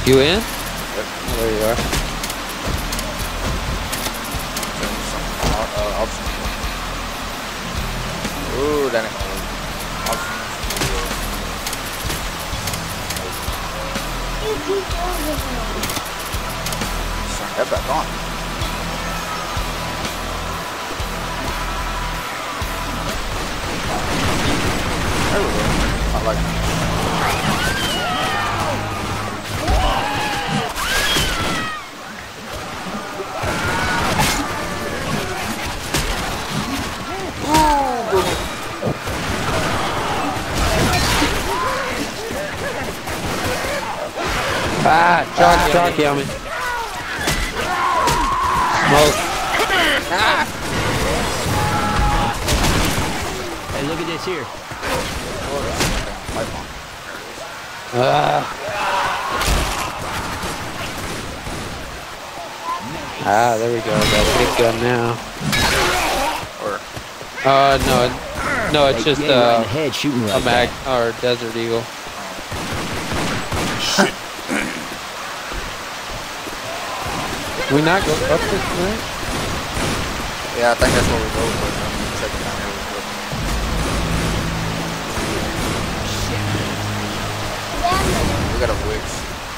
You in? Yep. Oh, there you are. Ooh, that ain't gonna work. Turn that back on. There we go. I like it. Ah, John, kill me. Smoke. Ah. Hey, look at this here. Ah, there we go. Got a big gun now. No, it's just Right in the head, shooting a like mag that. or Desert Eagle. We not go up this way? Yeah, I think that's what we go for. Second time here we go. We got a witch.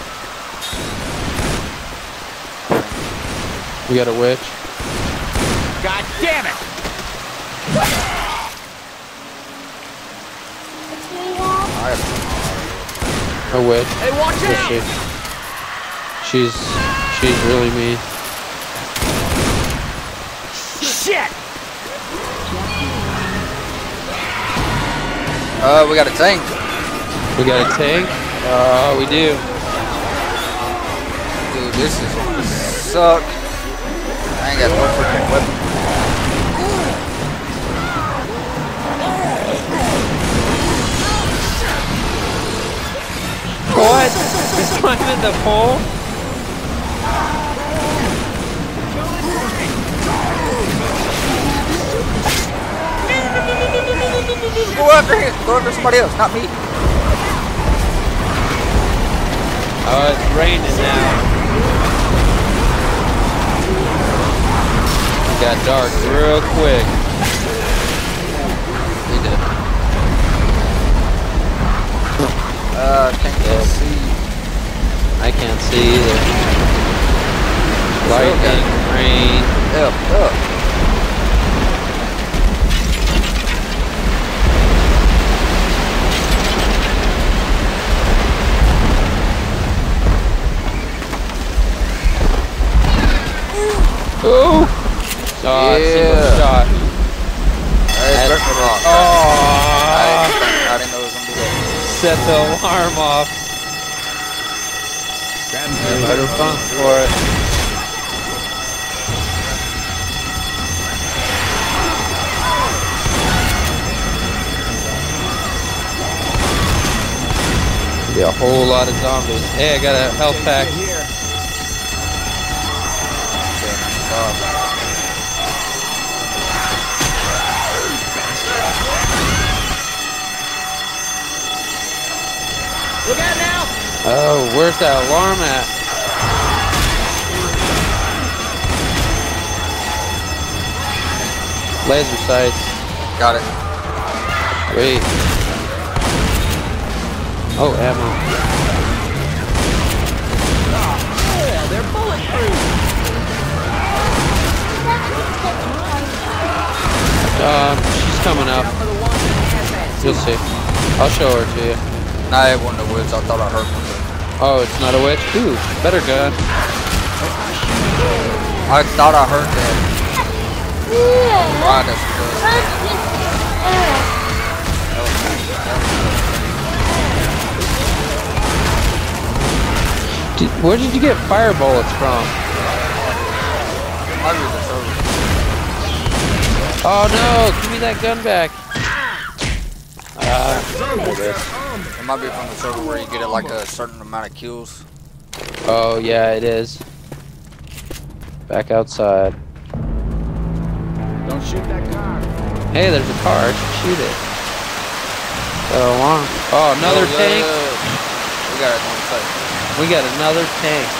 We got a witch. God damn it! A witch. Hey, watch out! She's really mean. Shit! We got a tank. We got a tank? We do. Dude, this is gonna suck. I ain't got no freaking weapon. What? It's climbing the pole? Go after him. Go after somebody else, not me. Oh, it's raining now. It got dark real quick. We did. Can't see. I can't see either. Lightning, rain. Up. Oh! Single shot. I didn't know it was gonna do that. Set the alarm off. Better fun for it. Be a whole lot of zombies. Hey, I got a health pack. Look out now! Oh, where's that alarm at? Laser sights. Got it. Wait. Oh, ammo. Yeah, they're bulletproof! She's coming up. You'll see. I'll show her to you. Nah, it wasn't a witch. I thought I heard one. Oh, it's not a witch? Ooh, better gun. I thought I heard that. Right, that's good. Where did you get fire bullets from? Might be the server. Oh no, give me that gun back. There it is. It might be from the server where you get it like a certain amount of kills. Oh yeah, it is. Back outside. Don't shoot that car. Hey, there's a car. I should shoot it. That alarm. Oh, another tank. We got it on site. We got another tank.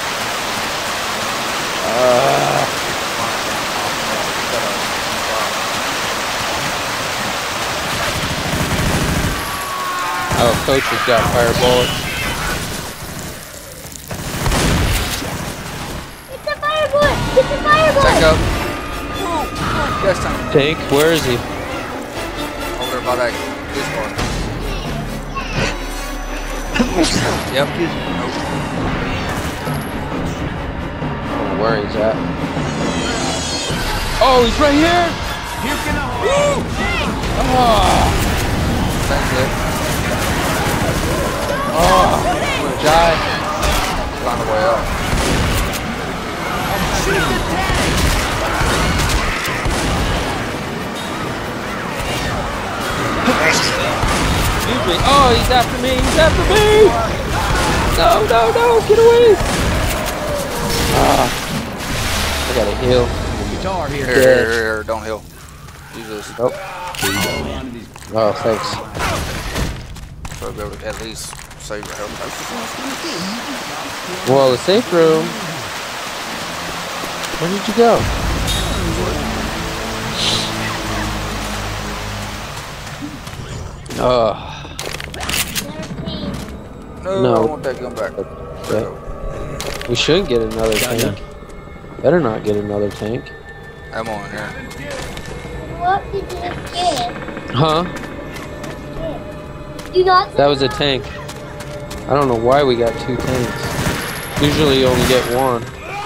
Oh, Coach has got fire bullets. It's a fire bullet! It's a fire bullet! Check up. Yes, time. Tank, where is he? Over there by that this part. Yep. Nope. Oh, where he's at? Oh, he's right here! Puke in the hole! Oh, Thanks, Lick. I'm gonna die. Find a way up. Excuse me. Oh, he's after me! He's after me! No, no, no! Get away! I gotta heal. Guitar here. Here, don't heal. Use this. Oh. Oh, thanks. So be able to at least save your health. Well, the safe room. Where did you go? Oh. No, No. I want that gun back. Yeah. We should get another tank. Better not get another tank. Ammo in here. What did you just get? Huh? Do not That was a tank. I don't know why we got two tanks. Usually you only get one.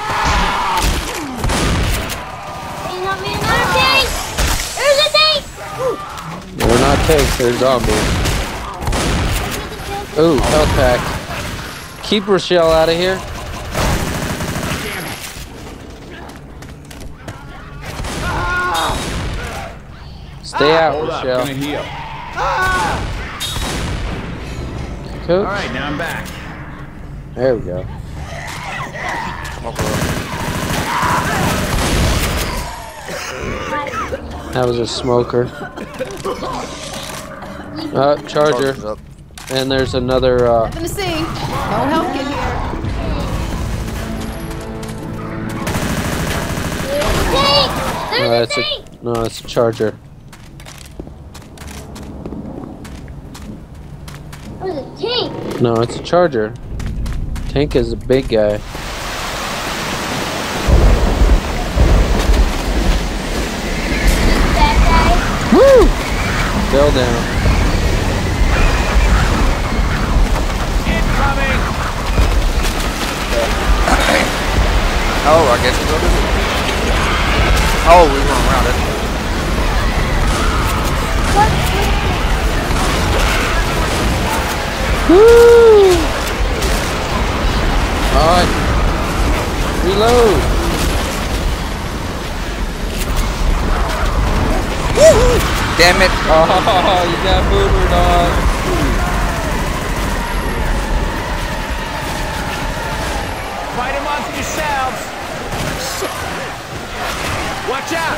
There's not me another tank! There's a tank! They're not tanks, they're zombies. Ooh, health pack. Keep Rochelle out of here. Stay out, Rochelle. heal. Coach. Alright, now I'm back. There we go. Come over here. That was a smoker. Charger. Charger's up. And there's another, Nothing to see. No help in here. There's a tank! no, it's a charger. There's a tank! No, it's a charger. Tank is a big guy. That guy. Woo! Fell down. Incoming! Oh, I guess we'll go this way. Oh, we went around it. Woo! Alright. Reload. Damn it. Oh, you got boomer, dog. Fight amongst yourselves! Watch out!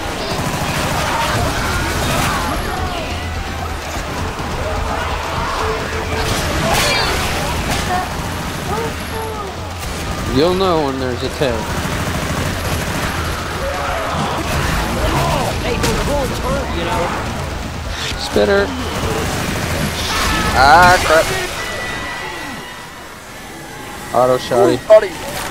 You'll know when there's a tank. Hey, those bullets hurt, you know. Spitter. Ah, crap. Auto shotty. Buddy.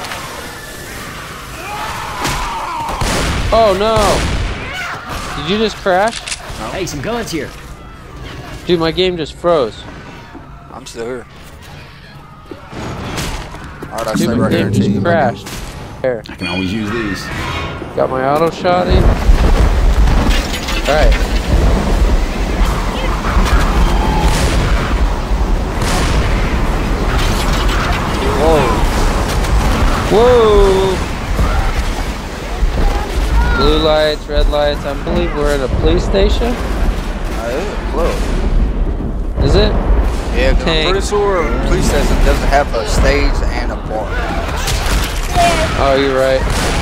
Oh no! Did you just crash? Hey, some guns here. Dude, my game just froze. I'm still here. Alright, I Dude, stay my right here game until you just get back in. crashed. There. I can always use these. Got my auto shotty. Alright. Whoa. Whoa! Blue lights, red lights. I believe we're at a police station. Look. Is it? Yeah, 'cause I'm Tank. pretty sure the police station doesn't have a stage and a bar. Oh, you're right.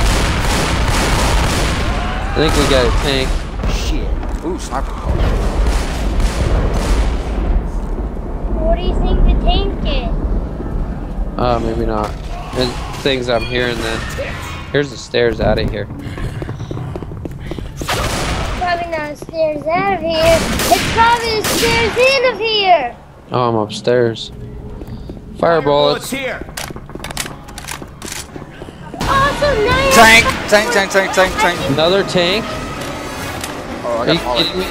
I think we got a tank. Shit. Ooh, sniper. What do you think the tank is? Maybe not. There's things I'm hearing then. Here's the stairs out of here. Probably not stairs out of here. It's probably the stairs in of here. Oh, I'm upstairs. Fire bullets. here. Awesome, nice. Tank. Another tank? Oh, I Are got you Molly. kidding me?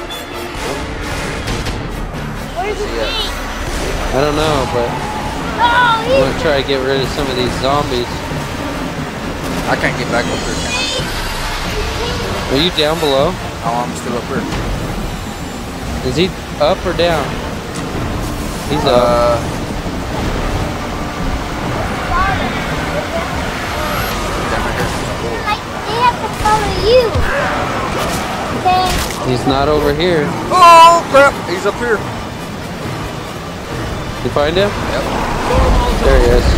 Where's the Yeah. tank? I don't know, but Oh, I'm he's gonna try to get rid of some of these zombies. I can't get back up here, can I? Are you down below? Oh, I'm still up here. Is he up or down? He's up. Damn, I hear like, they have to follow you. Okay. He's not over here. Oh, crap. He's up here. You find him? Yep. There he is.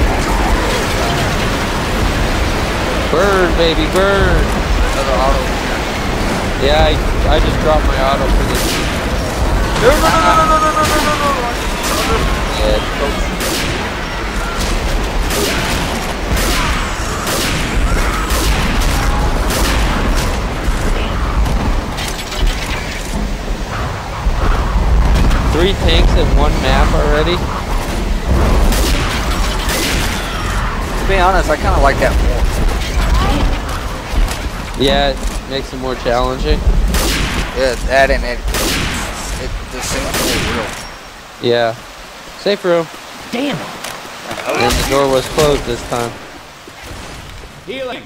Burn, baby, burn. Another auto. Yeah, I just dropped my auto for this. No. Dead. Three tanks in one map already? To be honest, I kind of like that more. Yeah, it makes it more challenging. Yeah, that and it just seems more real. Yeah. Safe room. Damn it. And the door was closed this time. Healing.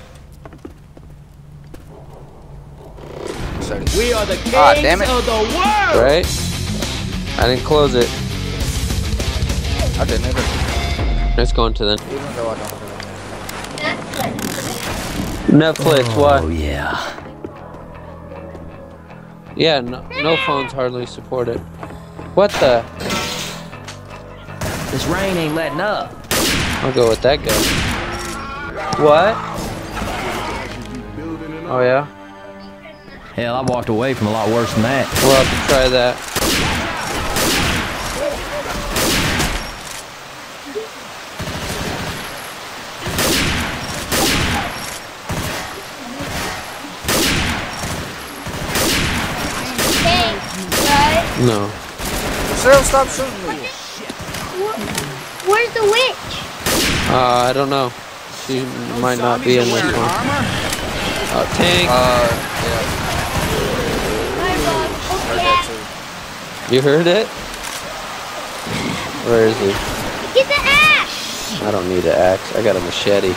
So, We are the kings Ah, damn it. of the world. Right? I didn't close it. I didn't either. Let's go into the Even though I don't. Netflix. What? Oh yeah. Yeah, no phones hardly support it. What the? This rain ain't letting up. I'll go with that guy. What? Oh yeah? Hell, I walked away from a lot worse than that. We'll have to try that. Tank, right? No. Sarah, stop shooting me. Where's the witch? I don't know. She might not be in this one. Tank. Yeah, My dog. heard Okay. that too. You heard it? Where is he? Get the axe. I don't need an axe. I got a machete.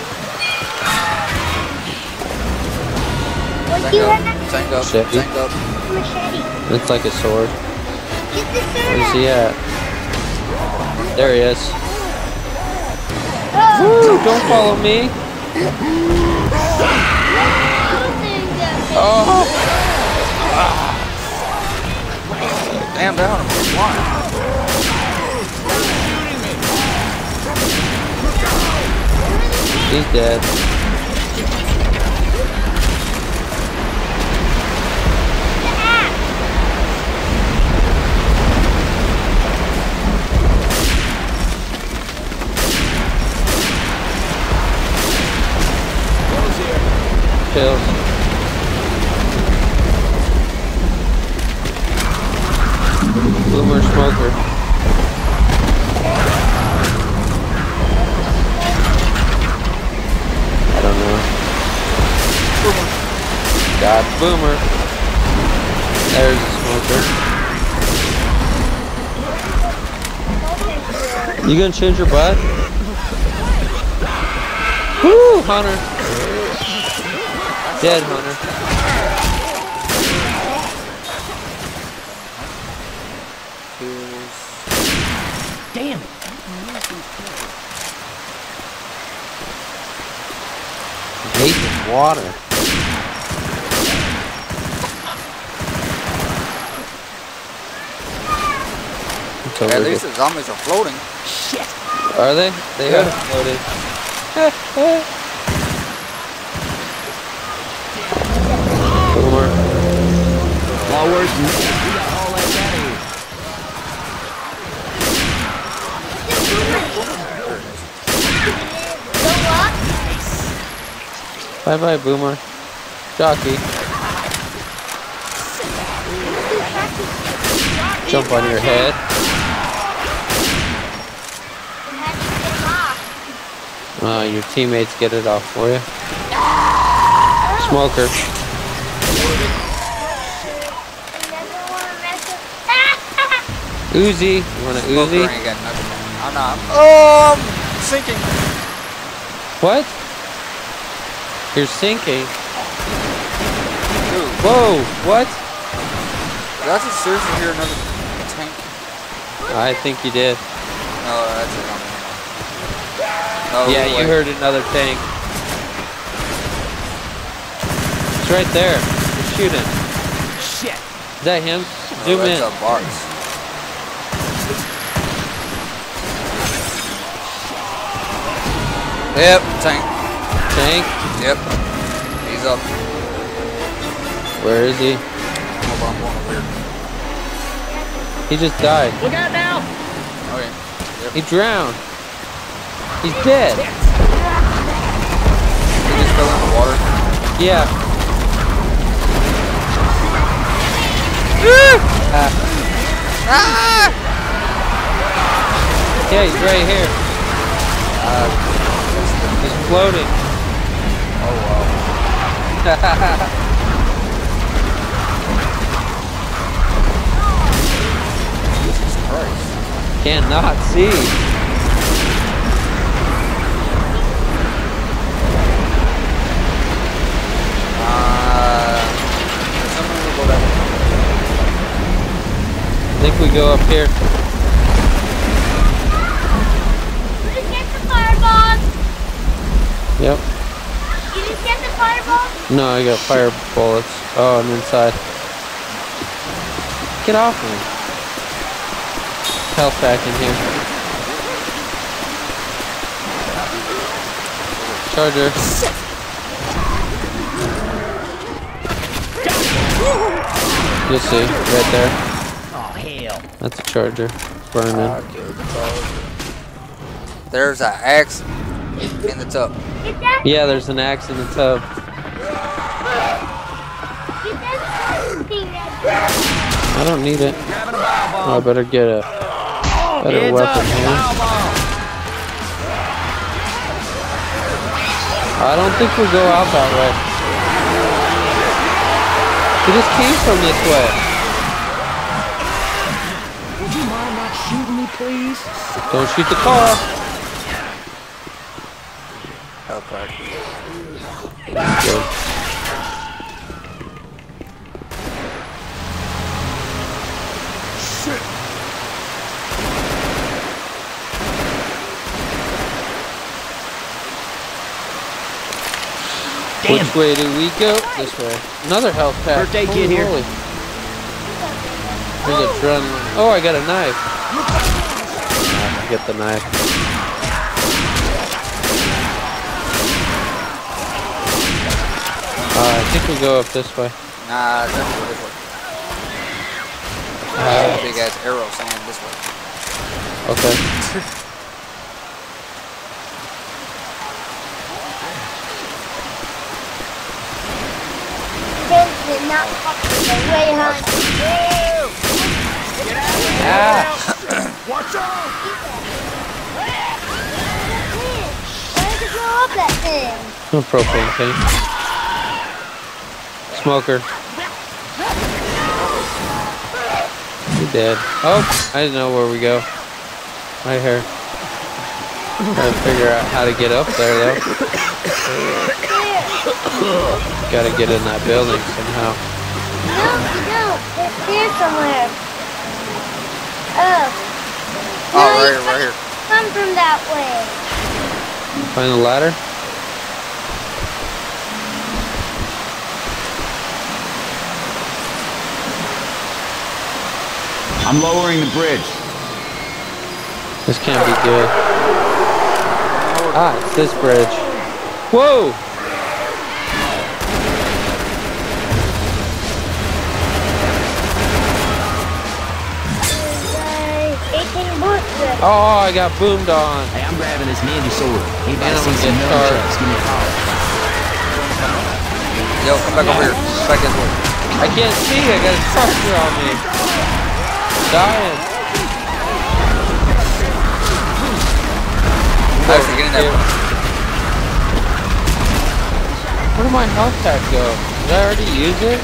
What Tank do you up, have? tank up, Machete. tank up. Machete. It's like a sword. Get the sword Where's he out. at? There he is. Oh. Woo! Don't follow me. Oh! Damn down, I'm flying. He's dead. Pills. Boomer smoker. I don't know. God, boomer. There's a smoker. You gonna change your butt? Woo, Hunter. Dead, Hunter. Damn it. I hate this water. It's over At here. least the zombies are floating. Are they? They Yeah. are floating. Boomer. Lot worse than that. We got all that out of here. Bye bye, Boomer. Jockey. Jump on your head. Your teammates get it off for you. Smoker. Uzi. You want an Smoker Uzi? ain't got nothing. I'm not. Oh, I'm sinking. What? You're sinking. Dude, Whoa, what? did I just seriously hear another tank? I think you did. No, that's it. No, Yeah, wait. you heard another tank. It's right there. You're shooting. Shit. Is that him? Oh, Zoom that's in. a Bars. Yep, tank. Tank? Yep. He's up. Where is he? Hold on, I'm going over here. He just died. Look out now. Okay. He drowned. He's dead. He just fell in the water. Yeah. Yeah, he's right here. He's floating. Oh, wow. Jesus Christ. Cannot see. Someone will go that way. I think we go up here. You just get the fireball. Yep. You just get the fireball. No, I got fire bullets. Oh, I'm inside. Get off me. Health back in here. Charger. You'll see, right there. Oh, hell. That's a charger. Burning. There's an axe in the tub. Get that. Yeah, there's an axe in the tub. Get that thing that. I don't need it. Grabbing a bow Oh, I ball. better get a better Heads weapon up. here. Bow ball. I don't think we'll go out that way. We just came from this way. Would you mind not shooting me, please? Don't shoot the car. Okay. Good. Damn. Which way do we go? This way. Another health pack. Birthday Holy kid here. moly. There's adrenaline. Oh, I got a knife. Get the knife. I think we go up this way. Nah, definitely this way. Big ass arrow saying this way. Okay. Did not fuck with the way, huh? Ah! Watch out! Why did you blow up that thing? No propane tank. Smoker. You dead. Oh, I didn't know where we go. Right here. Trying to figure out how to get up there though. Gotta get in that building somehow. No, you don't. It's here somewhere. Oh. Oh, No, right you here, right here. come from that way. Find the ladder? I'm lowering the bridge. This can't be good. Ah, it's this bridge. Whoa! 18 bullets left. Oh, I got boomed on. Hey, I'm grabbing this ninja sword. Anybody And I'm see gonna some get charged. nunchucks, give me a call. Yo, come back over here. Come back this way. I can't see. I got a structure on me. I'm dying. Actually, get in there. Where did my health pack go? Did I already use it?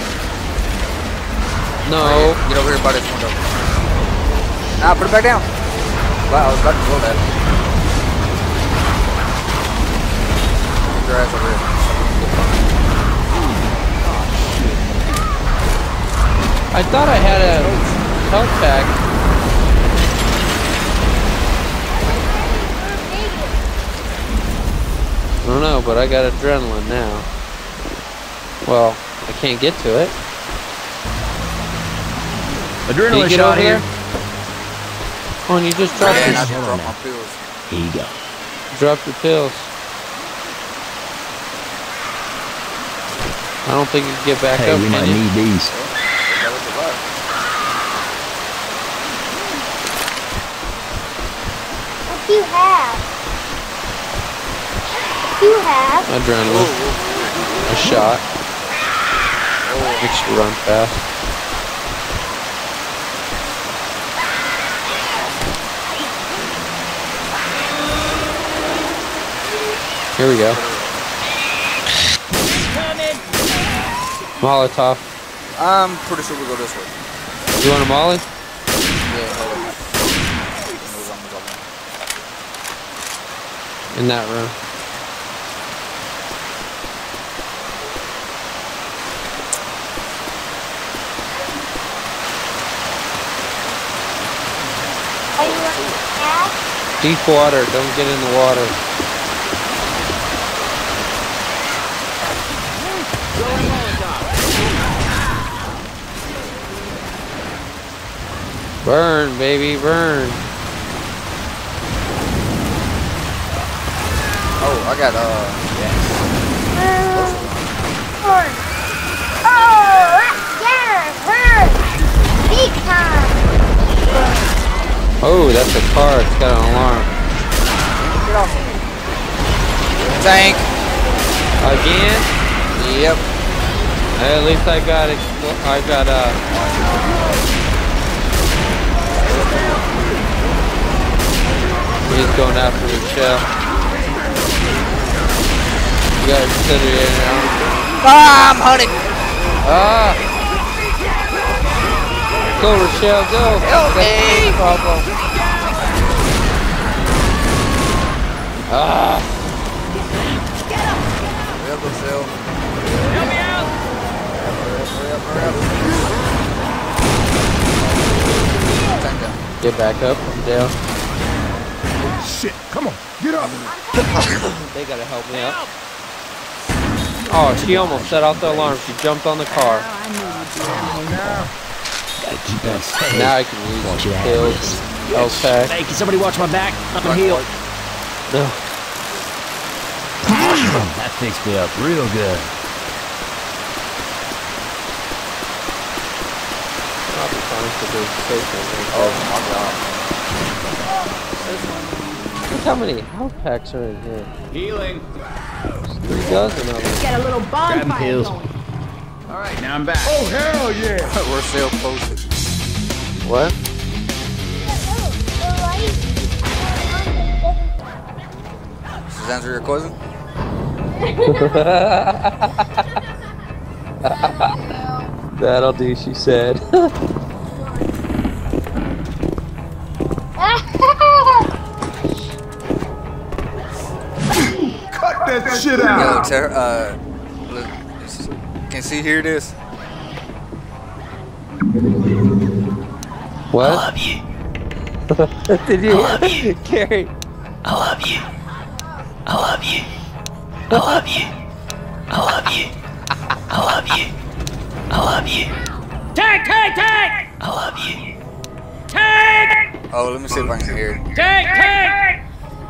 No. Right, get over here by this window. Nah, put it back down. Wow, I was about to blow that. Get your ass over here. I thought I had a health pack. I don't know, but I got adrenaline now. Well, I can't get to it. Adrenaline get shot over here. there? Oh, and you just dropped Yeah, your, I just dropped my pills. Here you go. dropped your pills. I don't think you can get back Hey, up, we might can you? need these. That was the luck. What do you have? What do you have? Adrenaline. A shot. Makes you run fast. Here we go. Molotov. I'm pretty sure we go this way. You want a molly? Yeah, hold on. In that room. Are you running fast? Deep water. Don't get in the water. Burn, baby, burn. Oh, I got Burn. Oh, yeah, burn. Big time. Oh, that's a car. It's got an alarm. get off me. Tank. Again? Yep. At least I got it. I got he's going after Rochelle. You got incendiary now. Ah, I'm hunted. Ah! Go, Rochelle, go! Help That's me. the problem. Ah! Hurry up, Lucille. Help me out! Hurry up, hurry up. Tank down. Get back up, I'm down. Shit, come on, get up. They gotta help me out. Oh, she almost set off the alarm. She jumped on the car. Gotta keep that safe. Now I can use Watch the your pills. hands. Health pack. Hey, can somebody watch my back? I'm healed. No. That fixed me up real good. I'll be fine for the station. Oh my god. Look how many health packs are in here. Healing. There's 3 dozen of them. Get a little Grabbing bonfire pills. going. All right, now I'm back. Oh, hell yeah. We're still posted. What? Does this answer your question? That'll do, she said. Cut that shit Yo, out. look, can she hear this? What? I love you. Did you? I love you. Carrie. I love you. I love you. I love you. I love you. I love you. I love you. Tag! Tag! Tag! I love you. Tag! Oh, let me see if I can hear it. Tag! Tag!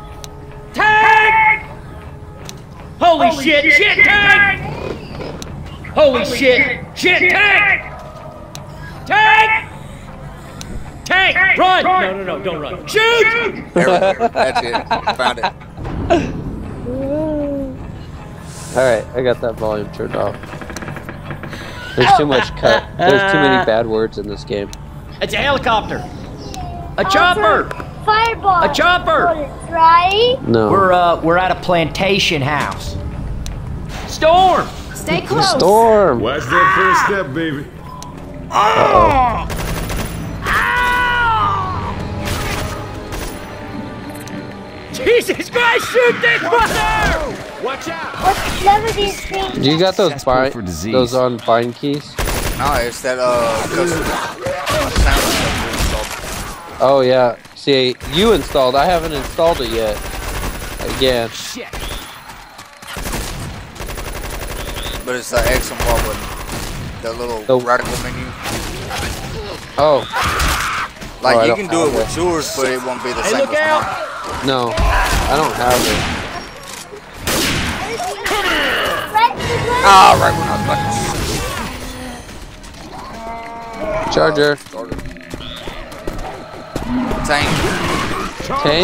Tag! Holy shit! Shit! Tag! Holy shit! Shit! Tag! Tag! Tag! Run! No, don't run. Shoot! There we go. That's it. Found it. Alright, I got that volume turned off. There's too much cut. There's too many bad words in this game. It's a helicopter. A chopper. Fireball. A chopper. Right? No. We're at a plantation house. Storm. Stay close. Storm! Watch that first step, baby. Uh-oh. Jesus Christ, shoot this mother! Watch out! What level do you think? Do you got those Cesspool for disease. those on bind keys? No, it's that custom sound installed. Oh yeah. See, you installed. I haven't installed it yet. Again. But it's the X and Y button. The little radical menu. Oh. Like I you don't can do have it with yours, but it won't be the Hey, same look as out! mine. No, I don't have it. Ah, right when I was about Charger. Tank. Tank.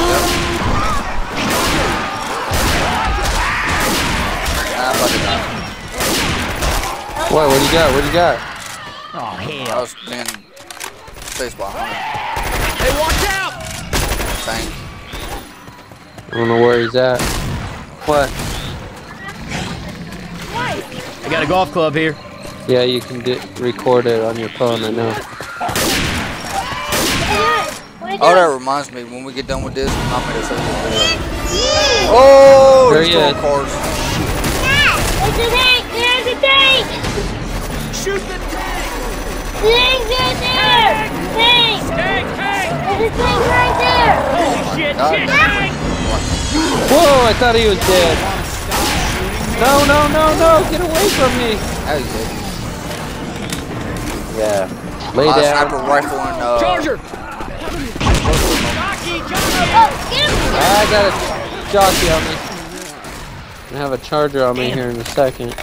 I'm about to die. What do you got? What do you got? Oh, I hell. was being chased by a hunter. Hey, watch out! Tank. I don't know where he's at. What? I got a golf club here. Yeah, you can record it on your phone, I know. Oh, that reminds me. When we get done with this, I'm gonna show you a video. Oh, There he's he throwing is. cars. There's a tank! There's a tank! Shoot the tank! Tank's right there! Tank! Tank! There's a tank right there! Holy shit! God. Shit! Tank! Whoa, I thought he was dead. No, no, no, no, get away from me. That was it. Yeah. Lay My down. sniper rifle and Charger! Oh, get him! I got a jockey on me. I have a charger on me here in a second.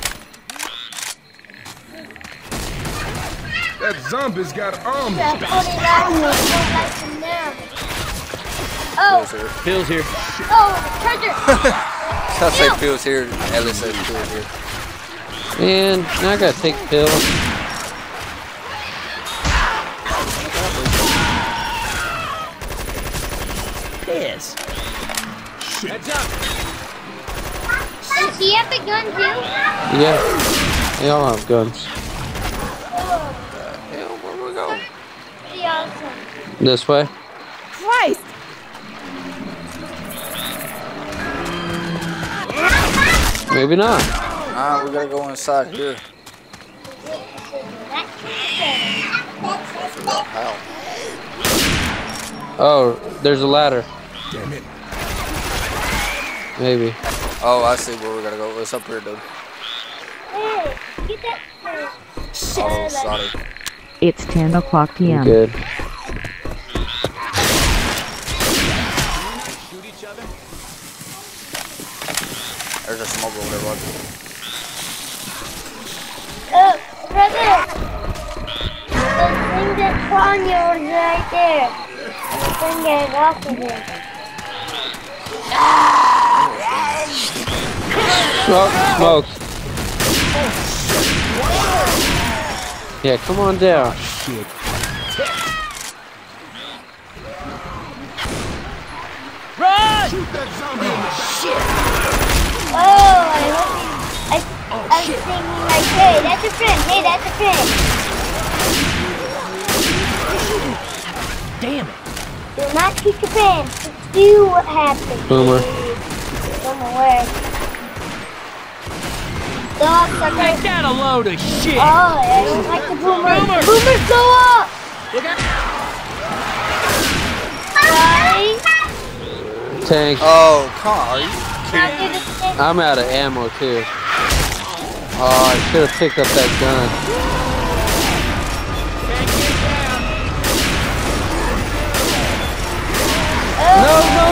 That zombie's got arms. That funny guy who was so nice and down. Oh, Bill's here. oh, charger! I'll say Phil's here. Ellie says Phil's here. And now I gotta take pills. Piss. Heads up. Does he have a gun too? Yeah. They all have guns. Hell, where we go? Pretty awesome. This way? Christ. Maybe not. Nah, we gotta go inside here. How? Oh, there's a ladder. Damn it. Maybe. Oh, I see where we gotta go. It's up here, dude. Hey, get that. Oh, sorry. It's 10 o'clock p.m. Good. There's a smoke over there, bud. Oh, brother! The thing that's on yours right there. You can get it off of it. Smoke. Yeah, come on down. Run! Oh, I hope I was thinking like, hey, that's a friend. Hey, that's a friend. Damn it. Do not shoot your friend. See what happens. Boomer. Don't know where. Dogs are Ain't that a load of shit? Oh, I don't like the boomers. Boomer. Boomers go up! Look out! Right? Tank. Oh, come on. Are you Now do the thing. I'm out of ammo too. Oh, I should have picked up that gun. No.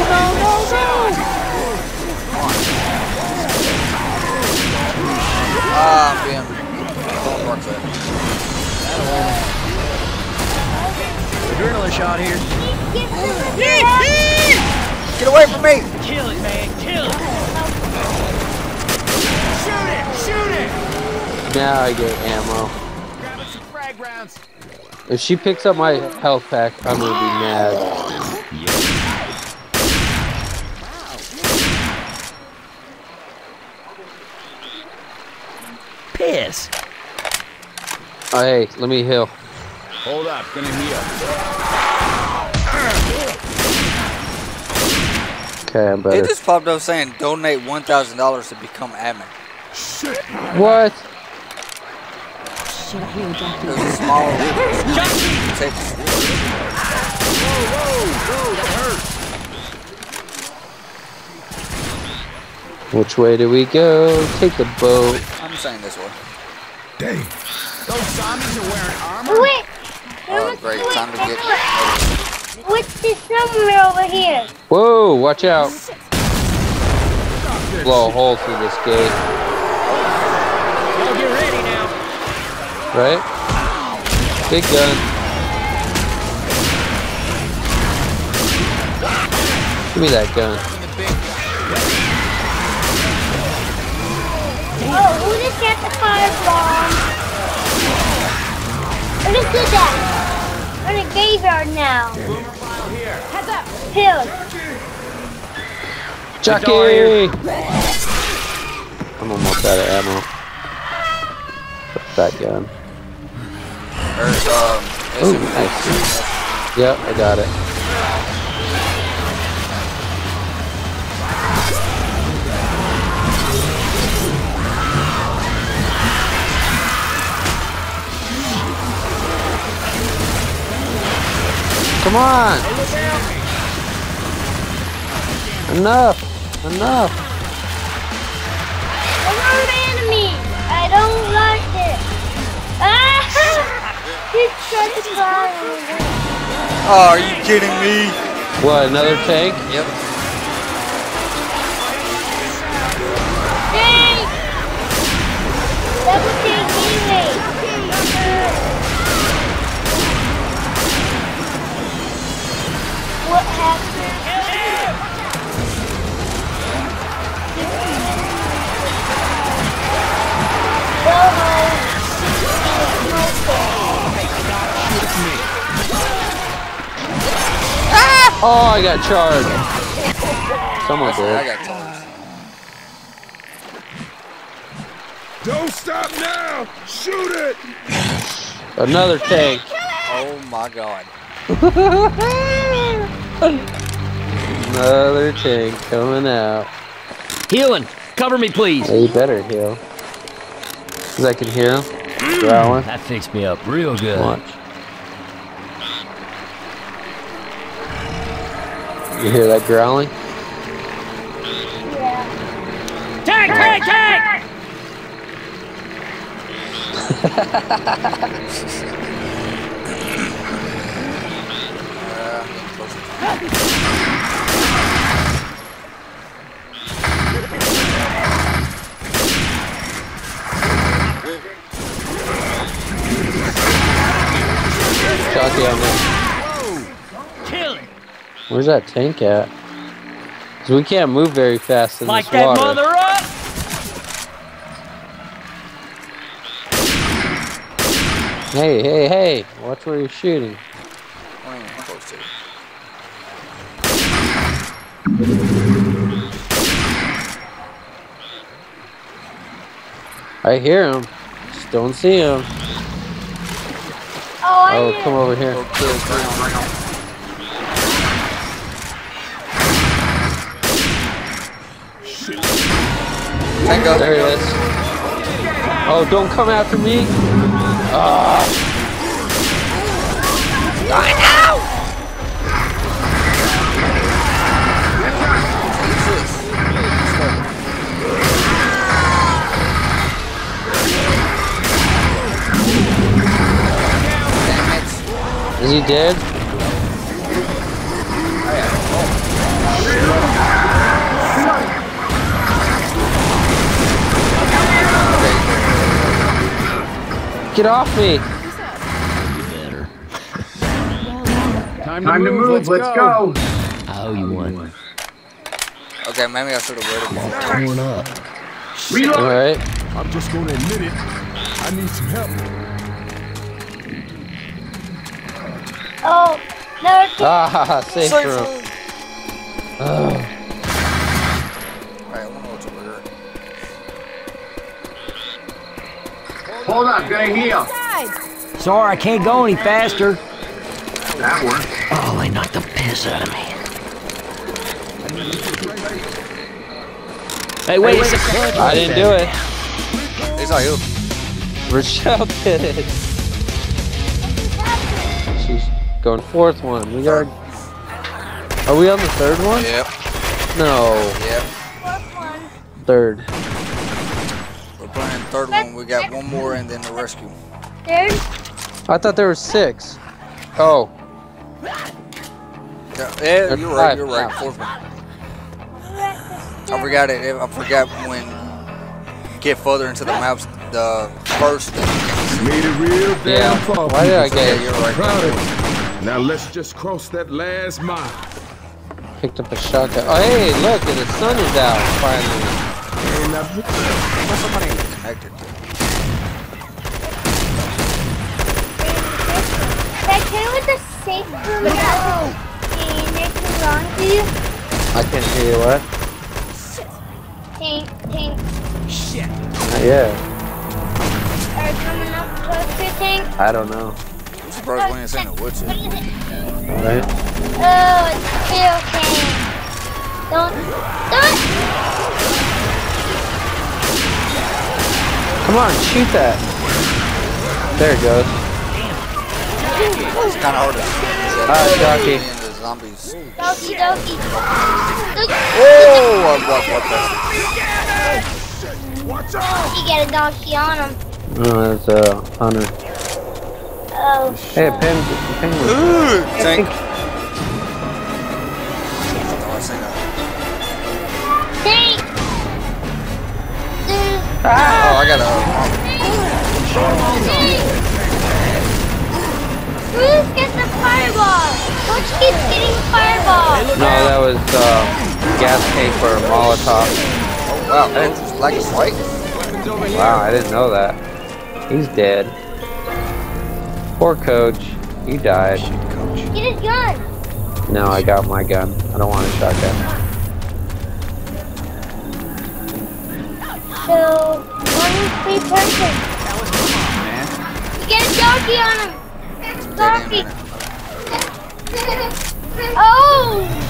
Ah, I'm being don't work that. Adrenaline shot here. Get away from me! Kill it, man. Kill it. Now I get ammo. If she picks up my health pack, I'm gonna be mad. Piss. Oh, hey, let me heal. Hold up, gonna heal. Okay, I'm It better. just popped up saying donate $1,000 to become admin. What? Shit, I hear Jackie. There's a small text. Which way do we go? Take the boat. I'm saying this way. Dang. Those zombies are wearing armor? Wait! Oh, great. Time to get. What's this somewhere over here? Whoa, watch out. Blow a hole through this gate. Y'all get ready now. Right? Big gun. Give me that gun. Oh, who just got the firebomb? Who just did that? We're in a graveyard now. Heads up. Pills. Jockey! I'm almost out of ammo. That gun. There's Oh, nice. Yep, I got it. Come on! Enough! Enough! Another enemy. I don't like it. Ah! He's such a fire. Oh, are you kidding me? What, another tank? Yep. Dang! Double take teammate. What happened? Go home. Oh, I got charged. Someone I did. got told. Don't stop now! Shoot it! Another tank. Oh my god. Another tank coming out. Healing. Cover me, please. Yeah, you better heal. Cause I can hear him growling. That fixed me up real good. Watch. You hear that growling? Yeah. Tank! Tank! Tank! Jockey on me. Kill it. Where's that tank at? Cause we can't move very fast in Like this that water. mother up. Hey, hey, hey! Watch where you're shooting. I ain't even close to it. I hear him. Just don't see him. Oh, I Oh, knew. come over here. Go kill Brown. Tango. There he is. Oh, don't come after me. Ah. Is he dead? Get off me! Time to move, let's go. I owe you one. Okay, maybe I should have waited. Torn up. Alright. I'm just gonna admit it. I need some help. Oh, another tank. Ah, safe Safe room. room. Oh. Alright, I wonder what's over here. Hold up, gonna heal. Sorry, I can't go any faster. That worked. Oh, they knocked the piss out of me. Hey, wait a second. I didn't do it. It's not you. Rochelle did it. She's going fourth one. We got. Are we on the third one? Yep. No, Yep. Fourth one. third. We're playing third one. We got one more and then the rescue. Third. I thought there were 6. Oh, Yeah, you're right. five. You're right. Yeah. Fourth one. I forgot it. I forgot when you get further into the maps, the first thing. Made it real damn yeah. far. Why did I Yeah, get you're right. Proud of you. Now let's just cross that last mile. picked up a shotgun? Oh, hey, look, the sun is out finally. Ain't nothing. What's somebody connected to? That came with the safe room that next to wrong to you. I can't hear you, what? Tank. Not yet. Are you coming up close to your tank? I don't know. I'm surprised we ain't seen the woods What yet. is it? Alright. Oh, it's still tank. Don't. Come on, shoot that. There it goes. It's kind of hard to see. Alright, Jockey. And the zombies. Doki. Oh, what Watch out! You get a donkey on him. Oh, that's a hunter. Oh. Hey, penguin. Tank. Tank. Oh, I got a. Bruce gets the fireball. Coach keeps getting the fireball. No, that was gas tank or a Molotov. Oh, wow. That's black and white. Wow, I didn't know that. He's dead. Poor Coach. He died. Get his gun. No, I got my gun. I don't want a shotgun. So, only 3 persons. You get a donkey on him. Donkey. Oh!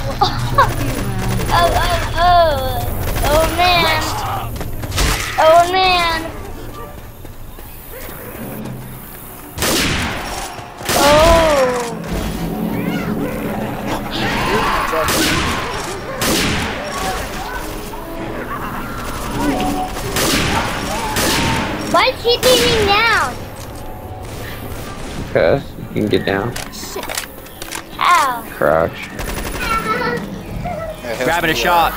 Oh man. Oh man. Oh. Why is he beating down? Because you can get down. How? Crouch. Grabbing a shot.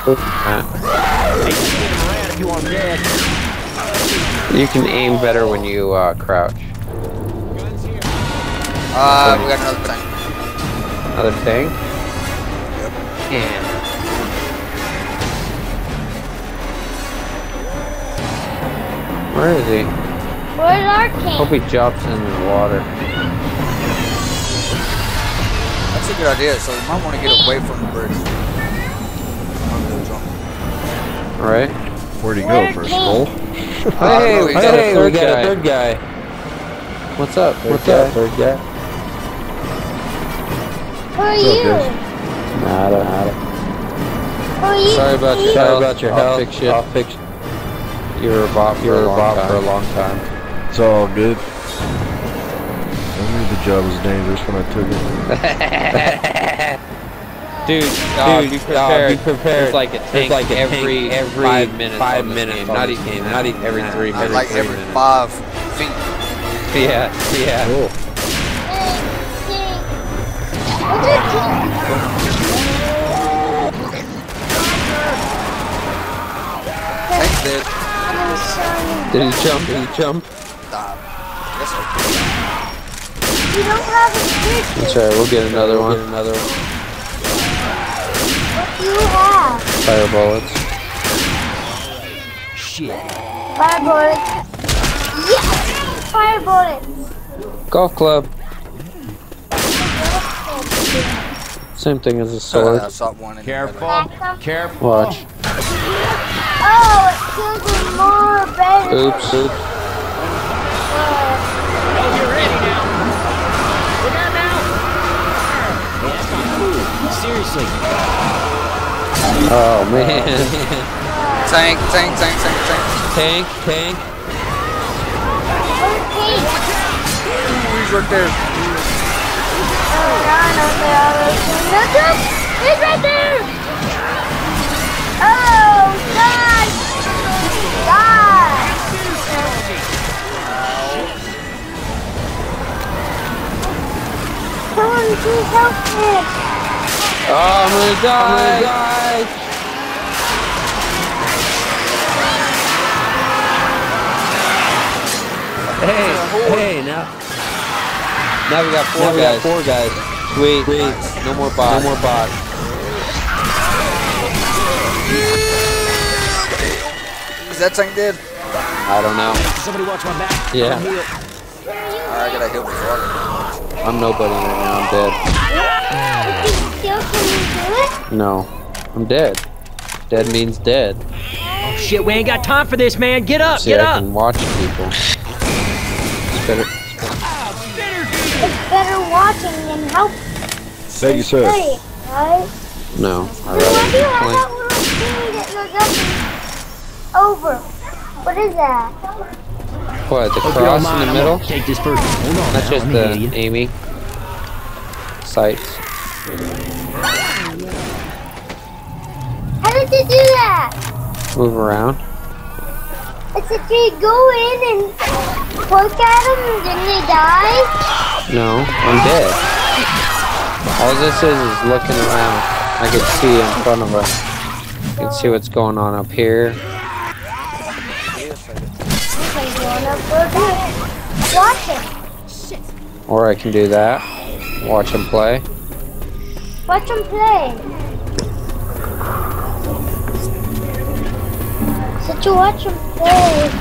You can aim better when you crouch. We got another tank. Another thing? Yep. And where is he? Where's our Hope tank? he jumps in the water. That's a good idea. So we might want to get away from the bridge. Alright. Where'd he Where's go? For a Tank? skull? Hey, we got a we got a third guy. What's up? What's up, third guy? Who are you? Nada. Who are you? Sorry about your health. I'll fix it. You were a bot for a long time. It's all good. I knew the job was dangerous when I took it. Dude, be prepared. It's like a tank every 5 minutes. 5 minutes. Not even every 3 minutes. Like every 5 feet. Yeah. Cool. Tank's dead. Did he jump? Yes, sir. You don't have a switch. That's right, we'll get another one. What do you have? Fire bullets. Shit. Fire bullets. Yes! Fire bullets. Golf club. Same thing as a sword. Careful. Careful. Watch. Oh, it kills me more better. Oops. Oh, you're ready now. Look out now. Hey, that's not cool. Seriously. Oh man. Tank. Tank. He's right there. He's right there! Oh, God! God! Someone please help me! Oh, I'm gonna die. Hey, now we got four guys. Sweet. No more bots. Is that tank dead? I don't know. Somebody watch my back. Yeah. Alright, I gotta heal before I I'm nobody right now. I'm dead. Can you do it? No. I'm dead. Dead means dead. Oh shit, we ain't got time for this, man. Get up, See, get I up. can watch people. It's better. It's better watching than help. Thank you, sir. Play, right? No. Why do you have that little thing that goes up and over? What is that? What? The Hope you don't cross mind, in the I'm middle? gonna take this first. Hold on. That's now, just let me the hear you. aiming sights. How did you do that? Move around. It's like you go in and poke at them and then they die? No, I'm dead. All this is looking around. I can see in front of us. You can see what's going on up here. Watch it. Or I can do that. Watch them play. Watch them play. So to watch them play.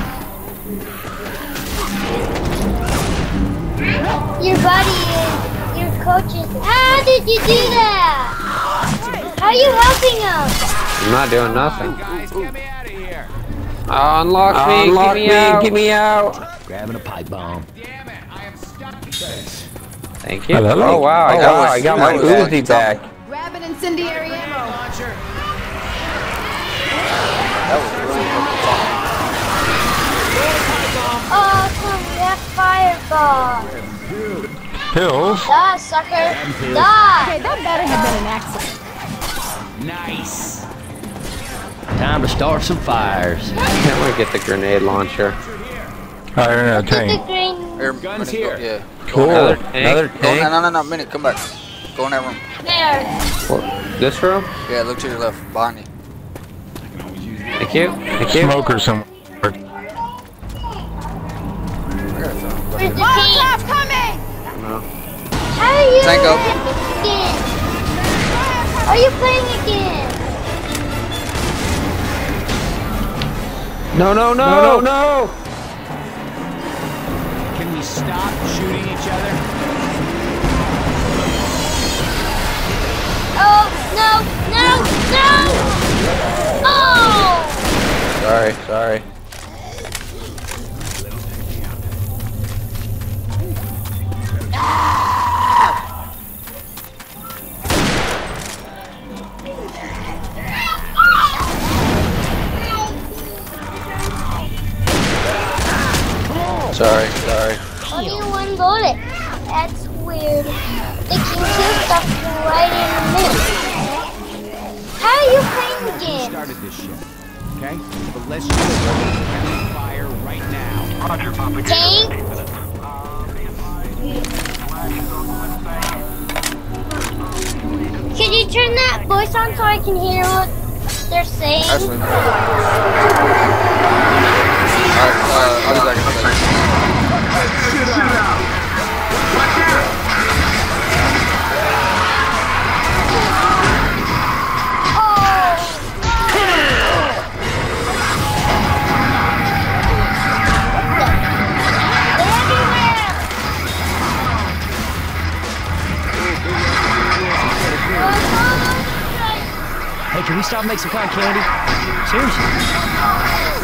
Your buddy is, your coach is, how did you do that? How are you helping him? I'm not doing nothing. Guys, get me out of here. Unlock me, get me out. Grabbing a pipe bomb. Damn it, I am stuck. Thank you. Hello. Oh wow, I got my that was Uzi back. Grab an incendiary ammo. Launcher. Oh, come, we have fireball. Pills? Die, sucker. Die. Okay, that better have been an accident. Nice. Time to start some fires. Can't we get the grenade launcher? I don't know, Get the tank. green. Guns Minute, here. Yeah. Cool. Another Another tank? tank. No, minute, come back. Go in that room. There. What, this room? Yeah, look to your left, behind you. Thank you. Smoker somewhere. Where's the tank? coming! No. How are you Tank up. again? Are you playing again? No. Can we stop shooting each other? Oh, no. Oh! Sorry. Sorry. Only one bullet. That's weird. They can kill stuff right in a minute. How are you playing again? Started this shit. Okay? But let's just open fire right now. Tank? Could you turn that voice on so I can hear what they're saying? Actually, I'll be back in a second. Hey, can we stop and make some cotton candy? Seriously.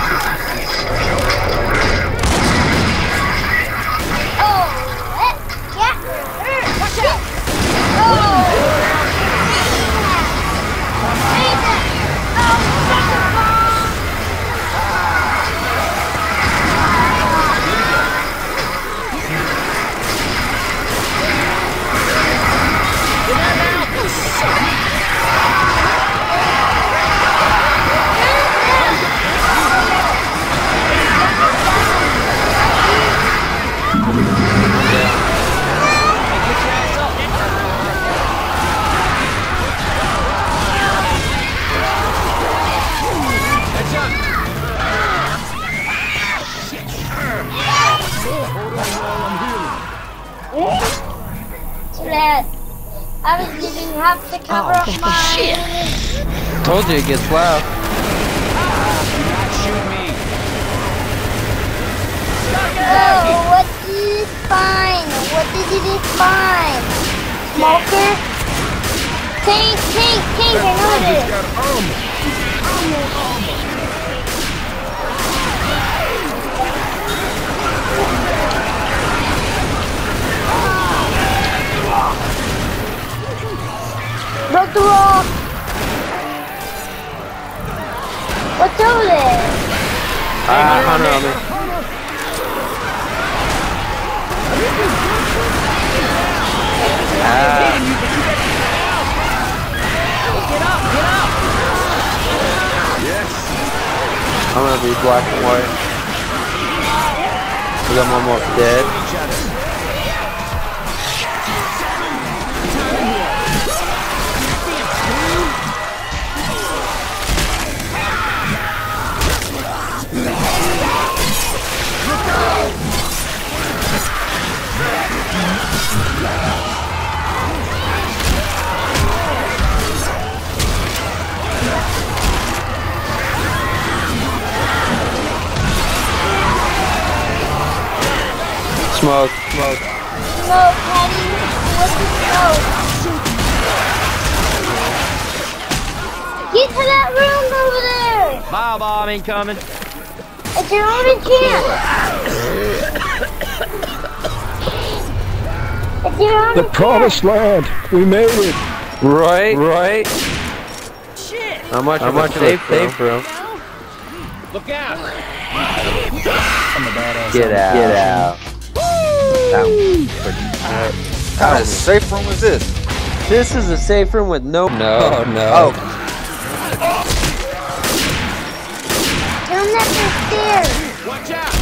I was giving half the cover of mine. shit. Told you it gets loud. Oh, what did it find? What did it find? Smoker? Tank, I know this. Broke the rock. What's over there? Hunter on me. I'm gonna be black and white. Cause I'm almost dead. Smoke. Smoke, Patty. What's the smoke? Get to that room over there. Bomb incoming. It's your only chance. It's your only The promised land. We made it. Right. Shit. How much of a safe room? Look out. Get out. What kind of safe room is this? This is a safe room with no. No. Oh, Come up the stairs. Watch out.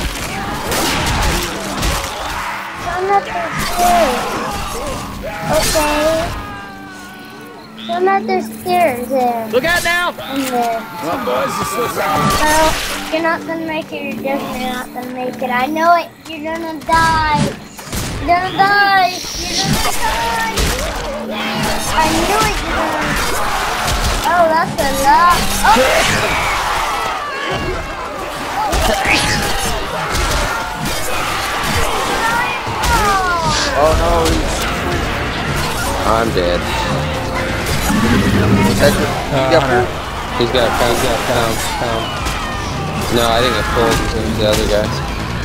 Come up the stairs. Okay. Come up the stairs there. Look out now. In there. Well, you're not gonna make it. You're definitely not gonna make it. I know it. You're gonna die. You're gonna die. You're gonna die. I knew it. You're gonna. Oh, that's a lot. oh no, I'm dead. He's got pound. No, I think it's full. It was the other guy.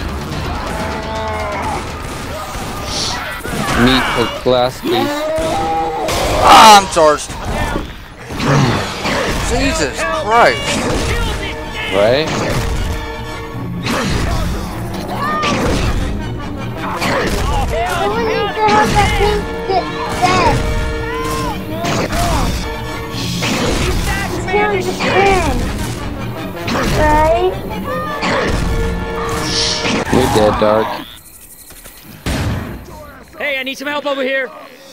Meat with glass piece. Ah, I'm charged. Jesus Christ. Right? Someone needs to help that pink get dead. He's killing his friend. Right? You're dead, Dark. Hey, I need some help over here.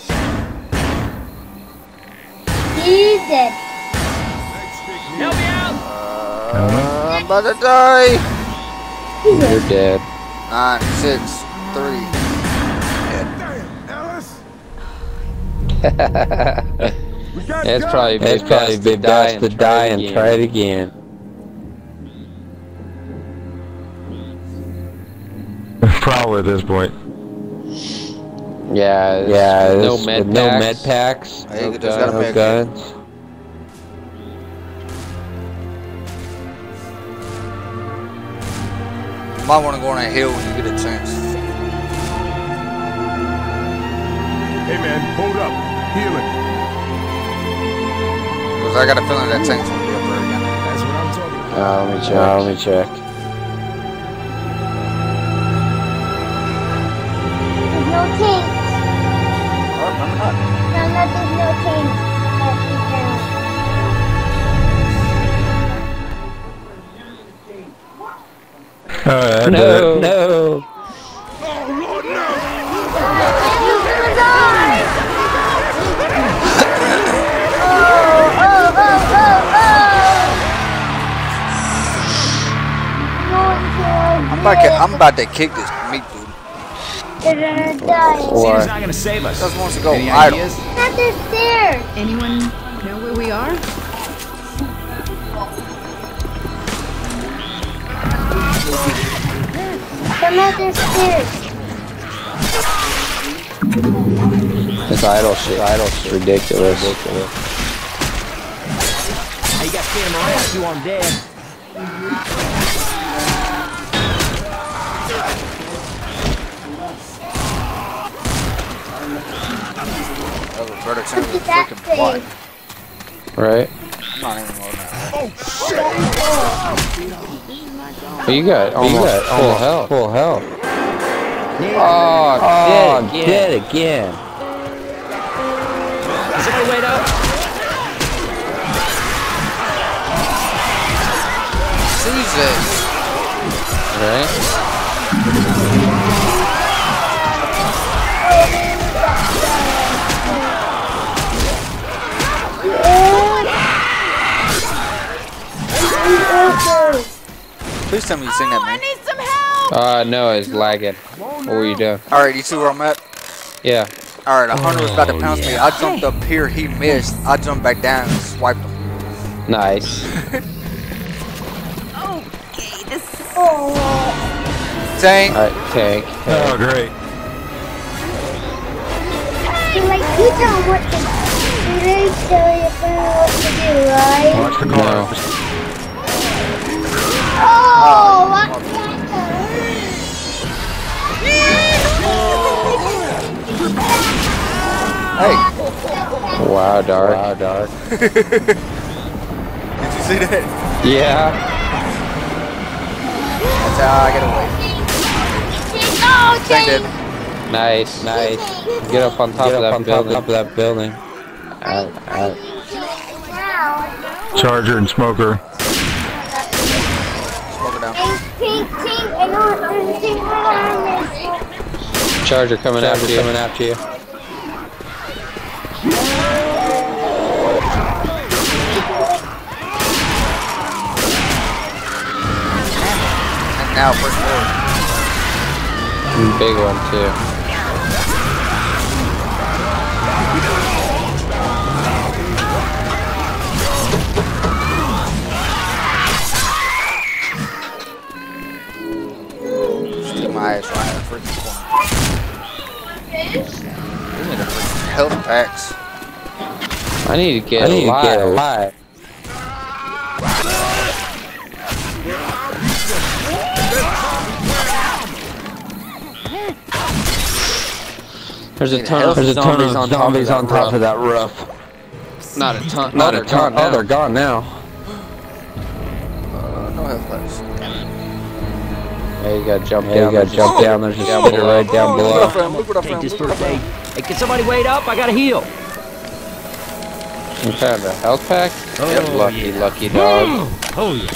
He's dead. Help me out. I'm about to die. You're dead. 9, 6, 3. It's probably best to die and try it again. Probably at this point. Yeah, no med packs. Hey, No just gotta guns. pick. You might want to go on a hill when you get a chance. Hey man, hold up. Healing. Because I got a feeling that tank's going to be up there again. That's what I'm talking about. Let me check. There's no tank. Oh, remember not. No, there's no tank. No. I'm about to kick this meat dude. They're gonna die. Cedar's not gonna save us. Just wants to go Any idle. ideas? Not the stairs. Anyone know where we are? Come out the stairs. This idle shit. Ridiculous. Hey, you got spin him around, you want him dead. That was a better time Look to at that freaking play. Right? I'm not even going that But you got almost full health. Full health. Oh, Dead again. Somebody wait up. Jesus. Right? Please tell me you seen that, man. Need some help! No, it's lagging. What were you doing? Alright, you see where I'm at? Yeah. Alright, a hunter was about to pounce me. I jumped up here, he missed. I jumped back down and swiped him. Nice. Okay, this is... Tank. Alright, tank. Oh, great. Like, you tell them what to do. They tell you what to do, right? Watch the No. car. Oh, what? Hey, Wow, dark. did you see that? Yeah. That's how I get away. Oh, Tank did. Nice. Get up on top of that building. Out. Wow. Charger and smoker. Smoke it down. Pink, I know there's a pink around this. Charger coming after you. And now, first floor. Big one too. Stick my ass right in the freaking corner. We need a freaking health packs. I need to get alive. There's a ton of zombies on top of that roof. Not a ton. They're gone now. No health packs. Yeah, you gotta jump down. There's a spitter right down Look what I below. found. Look what I Take found. this Look what I first aid. found. Hey, can somebody wait up? I gotta heal. You found a health pack? Oh, Lucky dog. Oh, yeah.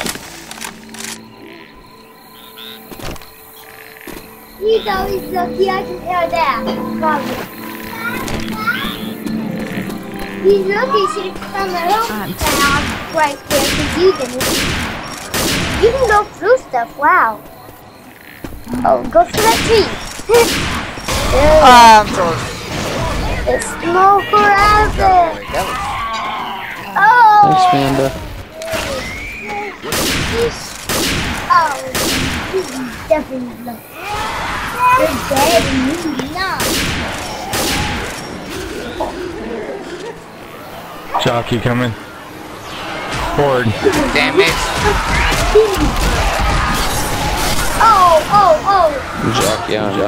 He's always lucky, I can tell that. Probably. He's lucky she found the health pack right there because you didn't. You can go through stuff, wow. Oh, go through that tree. I'm sorry. It's smoke forever. That Oh! Thanks, Manda. Oh, he's definitely lucky. You're dead and you're not. Jockey coming. Forward. Damn it. Oh. Jockey on.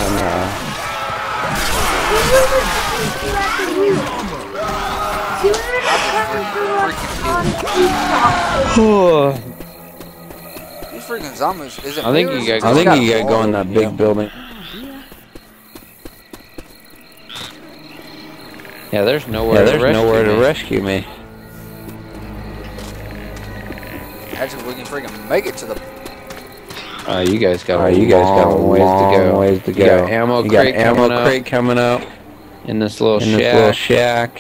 These freaking zombies. Is it I think you gotta go in that big building. Yeah, there's nowhere to rescue me. Actually, we can freaking make it to the. You guys got a long ways to go. You got ammo crate coming up in this little shack.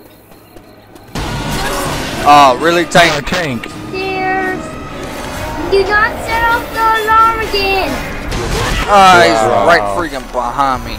Oh, really? Tank. Stairs. Do not set off the alarm again. He's right freaking behind me.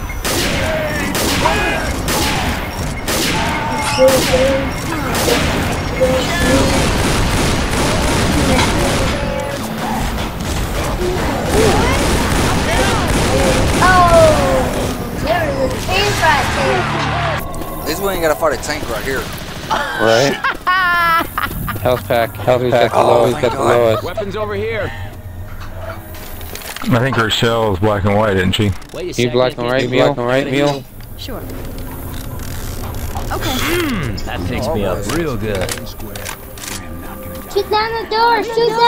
There was a tank right there. At least we ain't gotta fight a tank right here. Right? Health pack. Who's got the lowest? Weapons over here. I think her shell is black and white, isn't she? Wait a second. You black and right, Meal? Sure. Okay. That picks me up real good. Shoot down the door.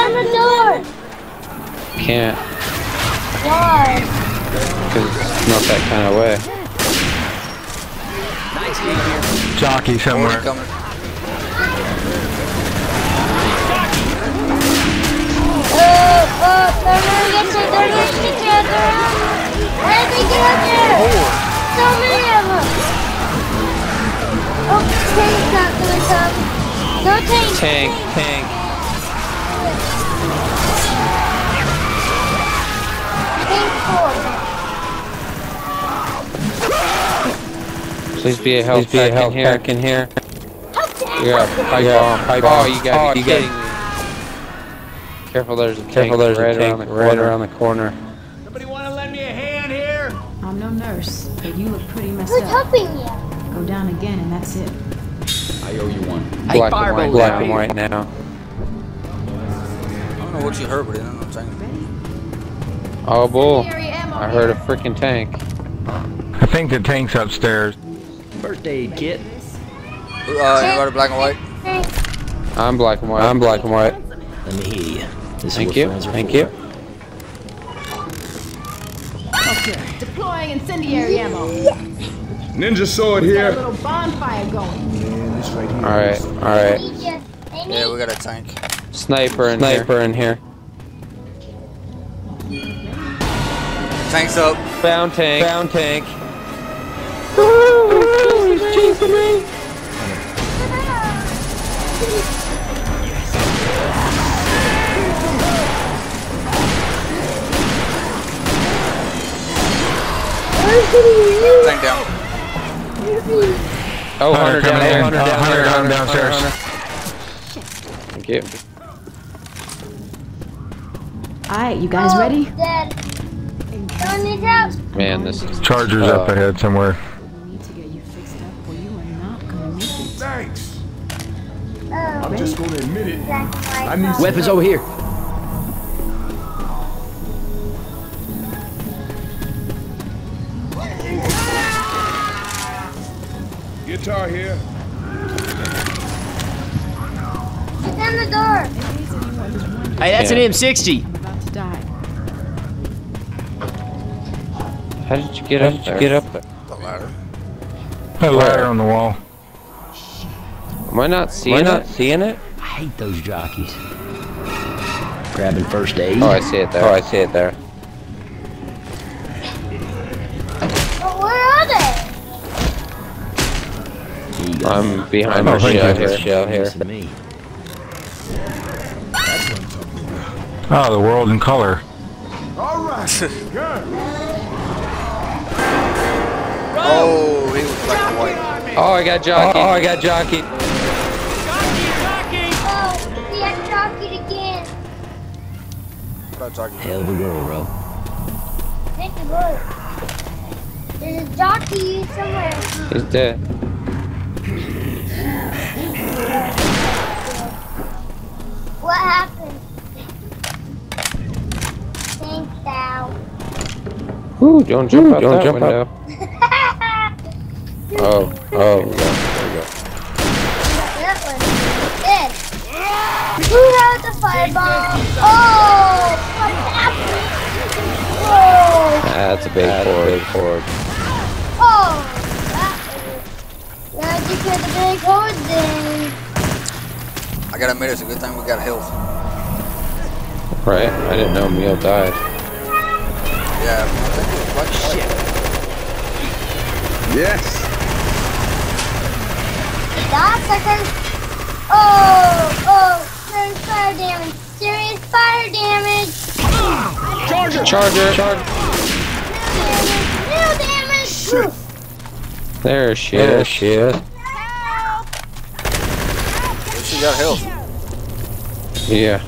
Can't, Why? because it's not that kind of way. Nice being here. Jockey somewhere. Coming. They're gonna get you. Let me get up there. So many of them. Oh, tank's not gonna come. No tank. Tank. Please be a health pack in here. Yeah, pipe bomb. You got me. Careful, there's a tank right around the corner. Somebody want to lend me a hand here? I'm no nurse, but you look pretty messed Who's up. helping you? Go down again and that's it. I owe you one. Black and white now. I don't know what you heard, but I don't know what I'm saying. Oh, bull. I heard a freaking tank. I think the tank's upstairs. First aid kit. You got black and white? I'm black and white. Let me hear you. This Thank is you. what friends are Thank for. you. Okay. Deploying incendiary ammo. Ninja sword Got a here. little bonfire going. All right. Yeah, we got a tank. Sniper in here. Tank's up. Found tank. He's chasing me. Tank down. Oh, Hunter down there. Hunter downstairs. Thank you. Alright, you guys ready? Dead. Someone needs help. Man, this is Charger's up ahead somewhere. We need to get you fixed up or you are not gonna make it. Thanks. Oh, I'm just gonna admit it. exactly. I need some Weapons over here. guitar here. Get down the door. Hey, that's an M60. I'm about to die. How did you get up there? The ladder. A ladder on the wall. Am I not seeing it? I hate those jockeys. Grabbing first aid. Oh, I see it there. But where are they? Here you go. I'm behind Oh, the thank you. shell here. Listen to me. Oh, the world in color. All right. Good. Oh, he was black and white. Oh, I got jockey. Oh, he had jockeyed again. What I'm talking Hell of a girl, bro. Thank you, Lord. There's a jockey somewhere. He's dead. What happened? Tank Ooh, don't jump out that window. Oh, there you go. That one. Dead. Who has the fireball? Oh, what happened? Whoa. That's a big Ford. Oh, that was. Glad you killed the big horde then. I gotta admit, it's a good thing we got health. Right? I didn't know Emil died. Yeah, I think it was like shit. Yes. Dog sucker. Oh, serious fire damage. Serious fire damage. Charger. No damage. There she is. She got health. Yeah.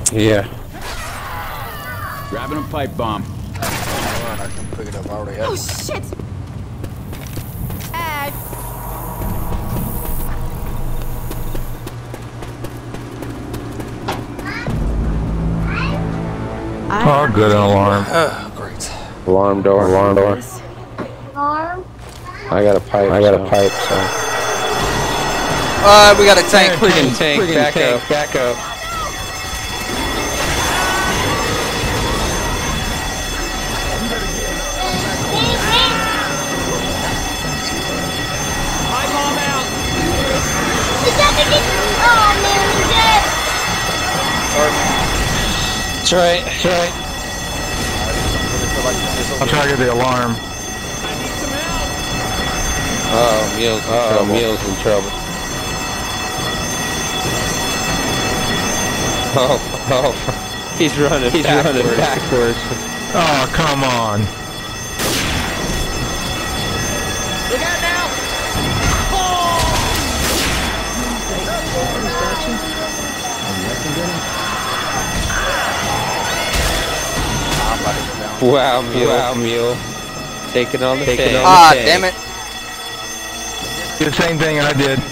Grabbing a pipe bomb. Alright, I can pick it up. I already have Oh, one. shit! Oh, good, an alarm. Great. Alarm door. Arm. I got a pipe. So. We got a tank. Friggin' tank. Back up. Pipe bomb out. Oh man, he's dead. That's right. I'll try to get the alarm. Emil's in trouble. Oh, he's running backwards. Oh, come on. Look out now. Wow, Mule. Taking on the tank. Ah, damn it. Did the same thing I did.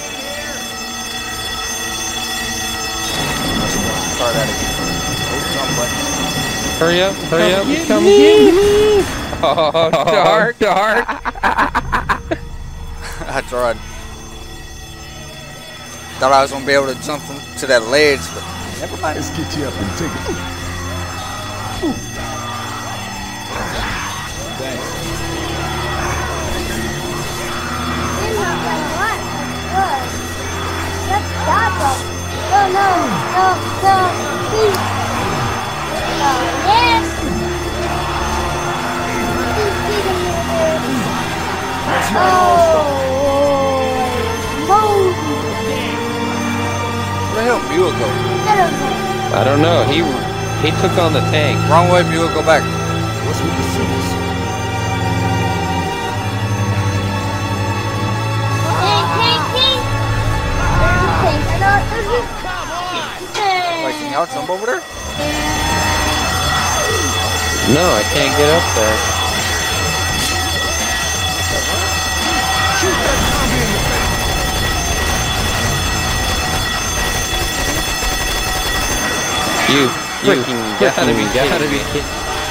Try that again. Hurry up, he's coming. Oh, dark. I tried. Thought I was gonna be able to jump to that ledge, but never mind. Let's get you up and take it. Oh no, please. Oh yes. Please get him here. Where the hell Mule go? I don't know. He took on the tank. Wrong way, Mule, go back. What's with the scissors? Like, can y'all jump over there? No, I can't get up there. You gotta be kidding.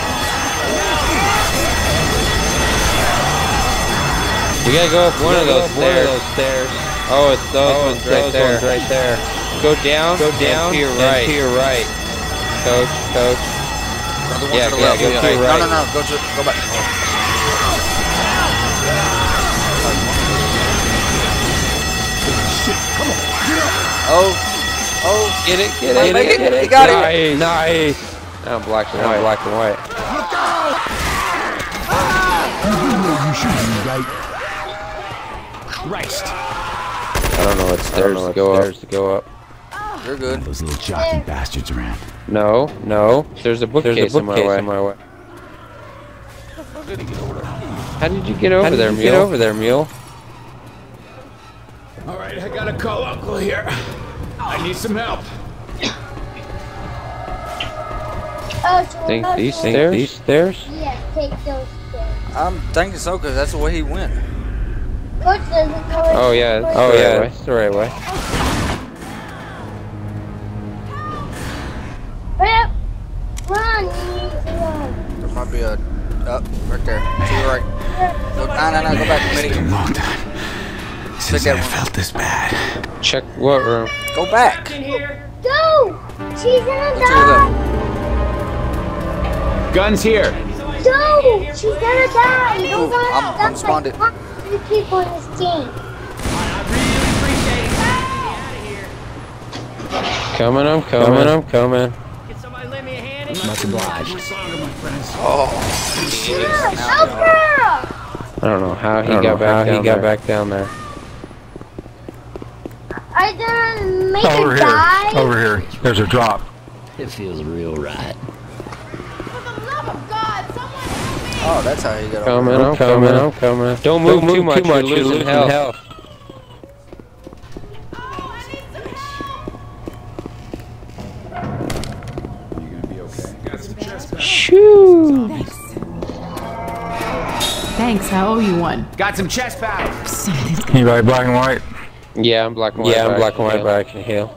You gotta go up one of those stairs. Oh, it's those ones right there. Go down to your right. Coach. Yeah, Go to go the to left. your right. No, go back. Shit, come on, get up. Oh, Get it. He got it. Nice. Now black and white. Look out! You do know you shooting, right? Christ. I don't know what stairs to go up. You're good. Those little jockey bastards around. No. There's a bookcase in my way. How did you get over there, Mule? All right, I gotta call Uncle here. I need some help. Think these stairs? Yeah, take those stairs. I'm thinking so, because that's the way he went. Coach doesn't know it. Oh yeah, it's the right way. Hurry up! Run! You need to run. There might be a Up, right there. To your right. Look, no, go back. It's been a long time since I felt this bad. Check what room? Go back. Go! She's gonna Look to your die! left. Guns here. Go! She's gonna die! You don't Ooh, want I'm spawned. three people in this team. Coming, I'm coming, I'm coming. Can somebody lend me a hand? Much obliged. Oh. Help her! I don't know how he got back down there. Are you gonna make Over her here. die? Over here. There's a drop. It feels real right. Oh, that's how you get over. Coming, I'm coming, I'm coming. Don't move too much, you're losing health. Shoo! Thanks, I owe you one. Got some chest power. Anybody black and white? Yeah, I'm black and white. Yeah, I'm black and white, but I can heal.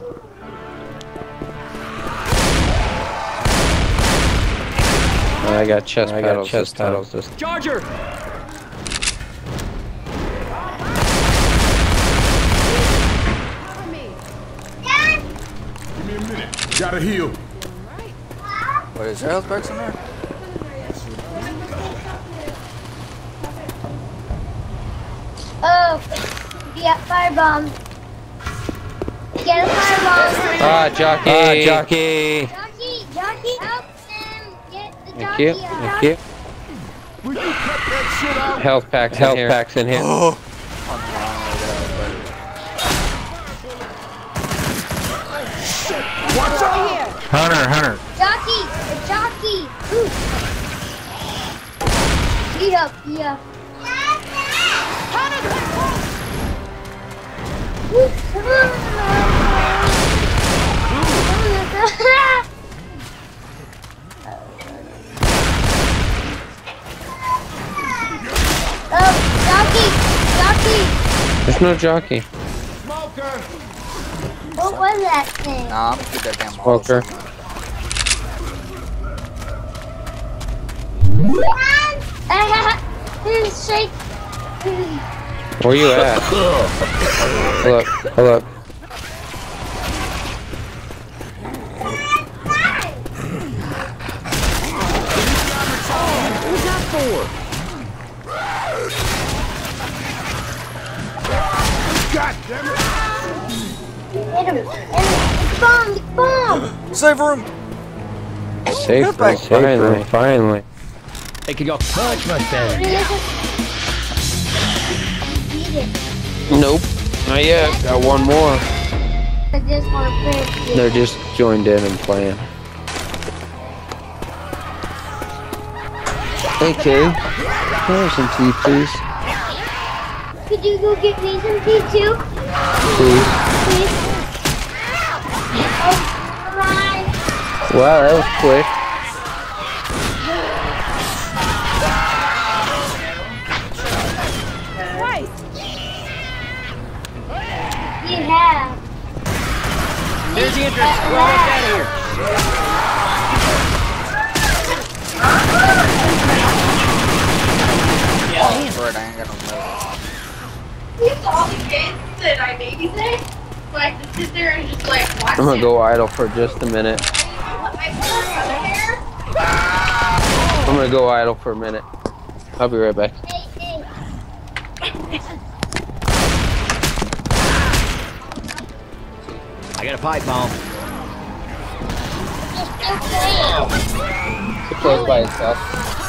I got chest pedals. Charger! Give me a minute. Gotta heal. What is there health packs in there? Oh, yeah, firebomb. Get a firebomb. Ah, jockey! Jockey! Jockey, help them get the Thank jockey you, out. thank you. Will you cut that shit out? Health packs in here. Oh. Watch out! Hunter. Jockey. Ooh. Beat up. Ooh, come on. Oh, jockey. There's no jockey. What was that thing? Nah, I'm gonna keep that damn Smoker. Shake. Where you at? Hold up. Who's that for? God damn it! Hit him. Bomb. Save room. Safe, finally. They could go punch my face. Nope, not yet. Got one more. I just want to play. They're just joined in and playing. Hey, Kay. Can I have some tea, please? Could you go get me some tea too? Please. Oh, come on. Wow, that was quick. You have. There's the entrance. We're almost out of here. Oh, Lord, I ain't got no milk. It's all the kids that I babysit. So I have to sit there and just like watch I'm gonna them. go idle for just a minute. I'm gonna go idle for a minute. I'll be right back. I got a pipe bomb. It's close by itself.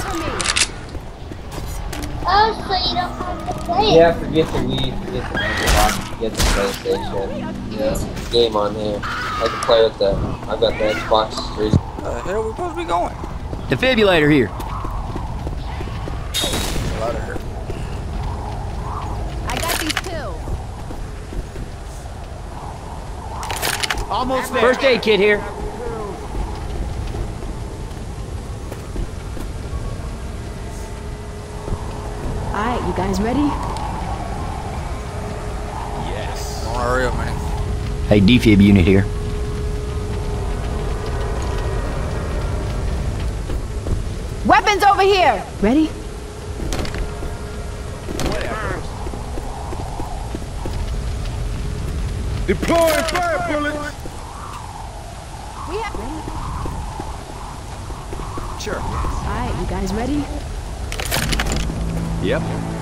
Oh, so you don't have to play it. Yeah, forget the Wii, forget the Xbox, forget the PlayStation. Yeah, game on here. I can play with the. I've got the Xbox 3. The hell we supposed to be going? Defibrillator here. A lot of her. I got these pills. Almost there. First aid kit here. Alright, you guys ready? Yes. Don't hurry up, man. Hey, defib unit here. Weapons over over here. Ready? Deploying fire bullets! We have... Sure. Alright, you guys ready? Yep.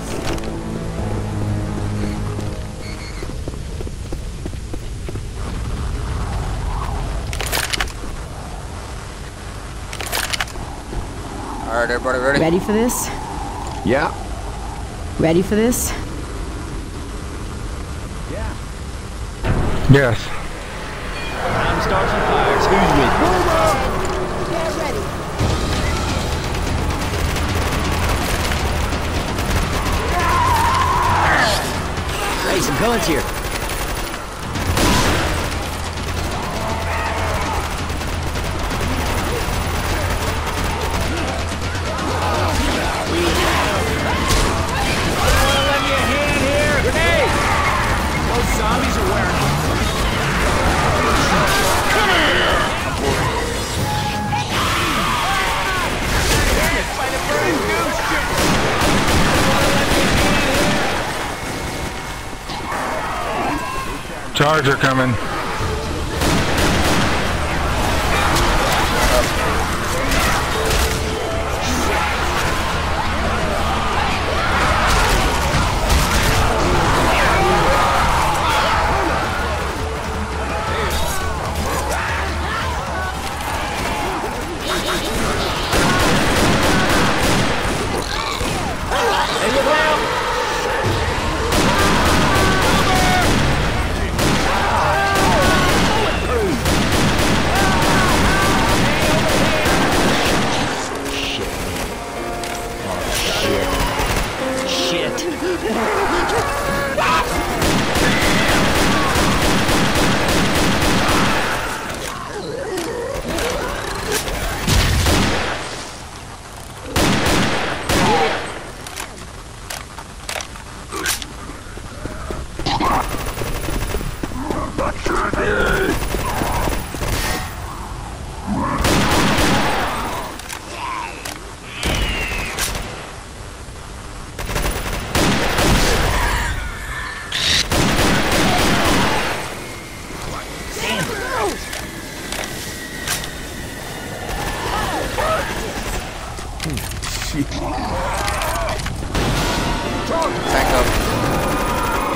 Alright, everybody ready? Ready for this? Yeah. Ready for this? Yes. Time to start some fires. Who's with me? Get ready. Hey, some guns here. Zombies are wearing them. Charger coming. Tank up.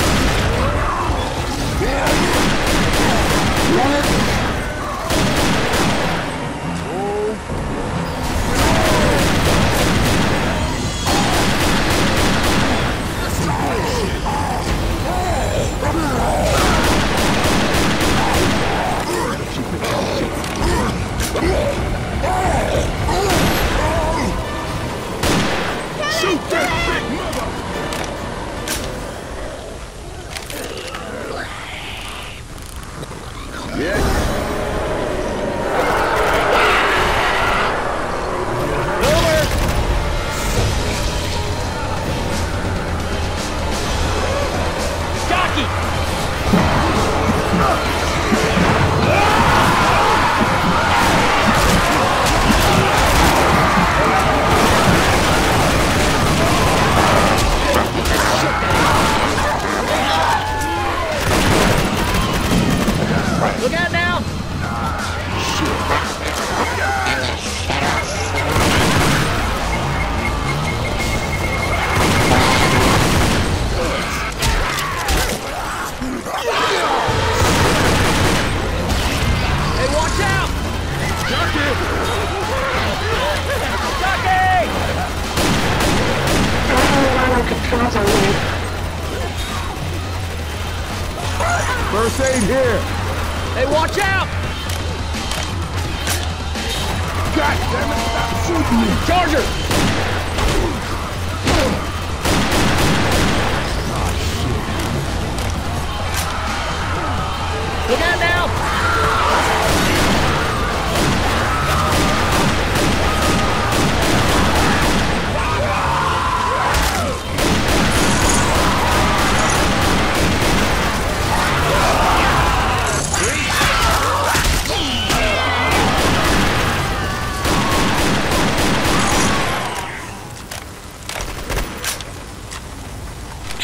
Look out now! Hey, watch out! Jockey! First aid here. Hey, watch out! God damn it, stop shooting me. Charger! Look out now!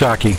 Shocky.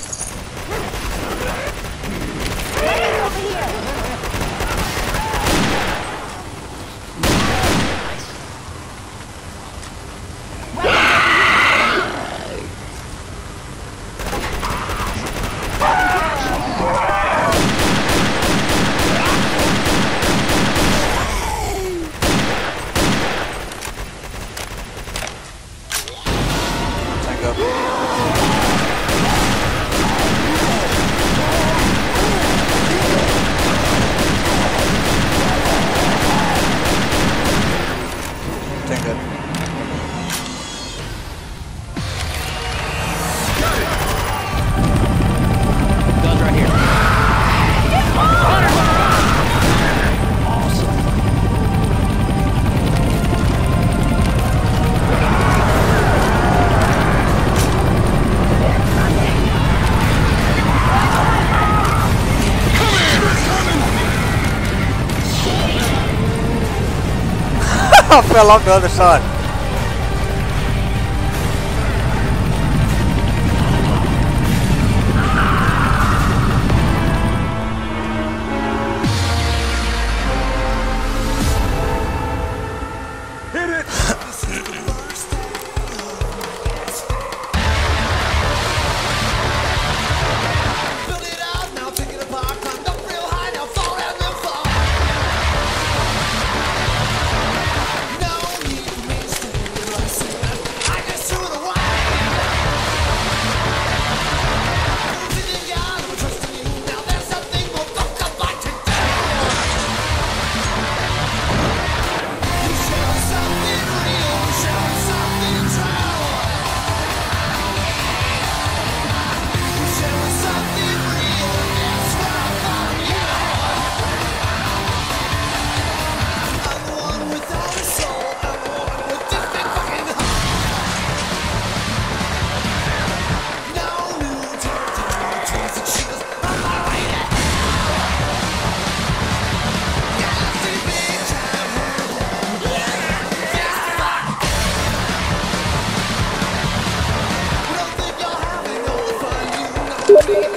Guns right here. I fell off the other side. Thank you.